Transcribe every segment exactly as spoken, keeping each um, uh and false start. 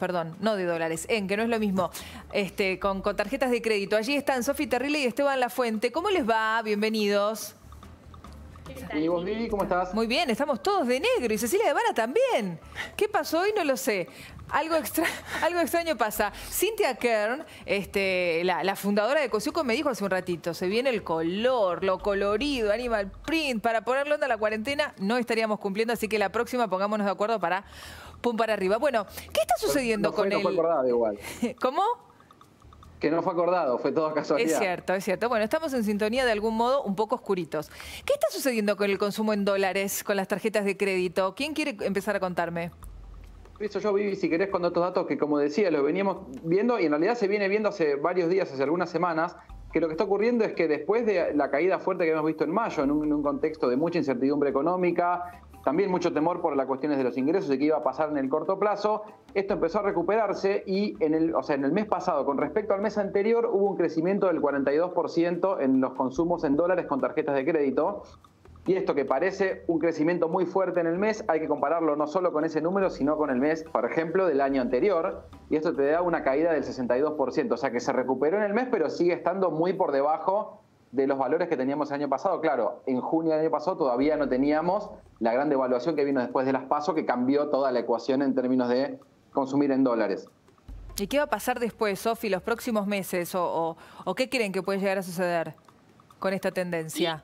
perdón, no de dólares, en, que no es lo mismo, este, con, con tarjetas de crédito. Allí están Sofi Terrile y Esteban Lafuente. ¿Cómo les va? Bienvenidos. ¿Y vos, Vivi, cómo estás? Muy bien, estamos todos de negro y Cecilia de Vara también. ¿Qué pasó hoy? No lo sé. Algo, extra, algo extraño pasa. Cynthia Kern, este, la, la fundadora de Cosiuco, me dijo hace un ratito, se viene el color, lo colorido, animal print, para ponerle onda a la cuarentena, no estaríamos cumpliendo, así que la próxima pongámonos de acuerdo para pum para arriba. Bueno, ¿qué está sucediendo no fue, con no él? fue acordado igual. ¿Cómo? Que no fue acordado, fue todo casualidad. Es cierto, es cierto. Bueno, estamos en sintonía de algún modo un poco oscuritos. ¿Qué está sucediendo con el consumo en dólares, con las tarjetas de crédito? ¿Quién quiere empezar a contarme? Eso yo, Vivi, si querés, con otros datos que, como decía, lo veníamos viendo y en realidad se viene viendo hace varios días, hace algunas semanas, que lo que está ocurriendo es que después de la caída fuerte que hemos visto en mayo, en un, en un contexto de mucha incertidumbre económica, también mucho temor por las cuestiones de los ingresos y qué iba a pasar en el corto plazo, esto empezó a recuperarse y en el, o sea, en el mes pasado, con respecto al mes anterior, hubo un crecimiento del cuarenta y dos por ciento en los consumos en dólares con tarjetas de crédito. Y esto que parece un crecimiento muy fuerte en el mes, hay que compararlo no solo con ese número, sino con el mes, por ejemplo, del año anterior. Y esto te da una caída del sesenta y dos por ciento. O sea que se recuperó en el mes, pero sigue estando muy por debajo de los valores que teníamos el año pasado. Claro, en junio del año pasado todavía no teníamos la gran devaluación que vino después de las PASO, que cambió toda la ecuación en términos de consumir en dólares. ¿Y qué va a pasar después, Sofi, los próximos meses? ¿O, o, o qué creen que puede llegar a suceder con esta tendencia? Sí.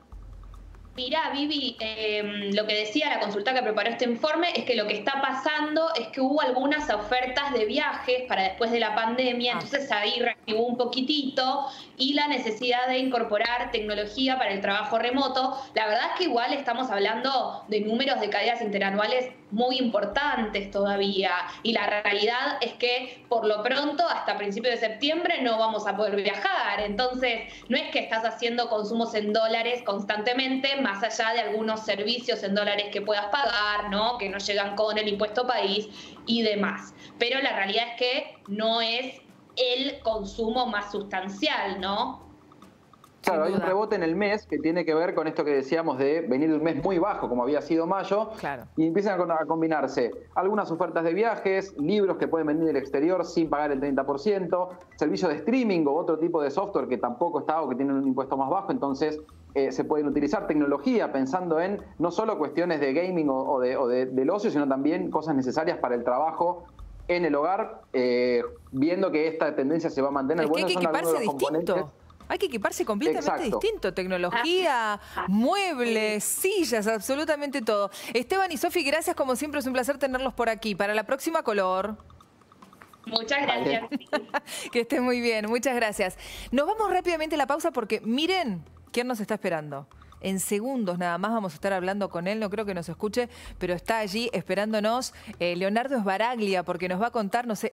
Mirá, Vivi, eh, lo que decía la consulta que preparó este informe es que lo que está pasando es que hubo algunas ofertas de viajes para después de la pandemia, ah. entonces ahí reactivó un poquitito y la necesidad de incorporar tecnología para el trabajo remoto. La verdad es que igual estamos hablando de números de caídas interanuales muy importantes todavía y la realidad es que por lo pronto hasta principios de septiembre no vamos a poder viajar, entonces no es que estás haciendo consumos en dólares constantemente, más allá de algunos servicios en dólares que puedas pagar, ¿no? Que no llegan con el impuesto país y demás. Pero la realidad es que no es el consumo más sustancial, ¿no? Claro, hay un rebote en el mes que tiene que ver con esto que decíamos de venir de un mes muy bajo, como había sido mayo, claro. Y empiezan a combinarse algunas ofertas de viajes, libros que pueden venir del exterior sin pagar el treinta por ciento, servicios de streaming o otro tipo de software que tampoco está o que tienen un impuesto más bajo, entonces eh, se pueden utilizar tecnología pensando en no solo cuestiones de gaming o, o, de, o de, del ocio, sino también cosas necesarias para el trabajo en el hogar, eh, viendo que esta tendencia se va a mantener. Es que bueno, hay que son equiparse algunos de los distinto. componentes. Hay que equiparse completamente Exacto. distinto. Tecnología, muebles, sillas, absolutamente todo. Esteban y Sofi, gracias como siempre. Es un placer tenerlos por aquí. Para la próxima, color. Muchas gracias. Que estén muy bien. Muchas gracias. Nos vamos rápidamente a la pausa porque miren quién nos está esperando. En segundos nada más vamos a estar hablando con él, no creo que nos escuche, pero está allí esperándonos. Eh, Leonardo Sbaraglia, porque nos va a contar, no sé,